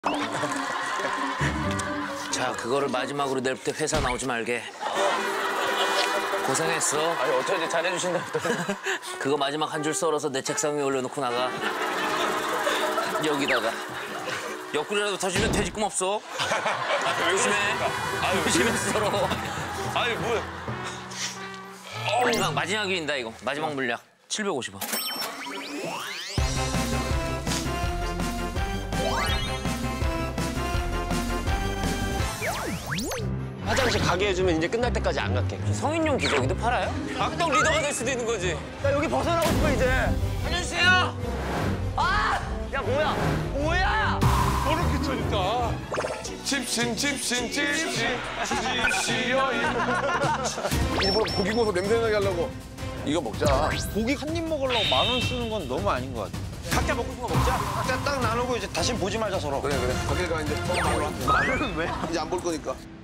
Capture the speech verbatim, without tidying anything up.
자, 그거를 마지막으로 내일 때 회사 나오지 말게. 고생했어. 아니 어쩌지 잘해주신다. 그거 마지막 한 줄 썰어서 내 책상 위에 올려놓고 나가. 여기다가. 옆구리라도 터지면 돼지꿈 없어. 조심해. 아유, 조심해 썰어. 아유 뭐야. 마지막, 마지막입니다, 이거. 마지막 물약. 칠백오십 원. 화장실 가게 해주면 이제 끝날 때까지 안 갈게. 성인용 기저귀도 팔아요? 악동 리더가 될 수도 있는 거지. 나 여기 벗어나고 싶어 이제. 살려주세요! 아! 야 뭐야? 뭐야? 저렇게 쳐니까 집신 집신 집신 집시여 일부러 고기 구워서 냄새나게 하려고 이거 먹자. 고기 한 입 먹으려고 만 원 쓰는 건 너무 아닌 것 같아. 각자 먹고 싶은 거 먹자. 각자 딱 나누고 이제 다시 보지 말자 서로. 그래 그래 거기 가 이제 말은 왜? 이제 안 볼 거니까.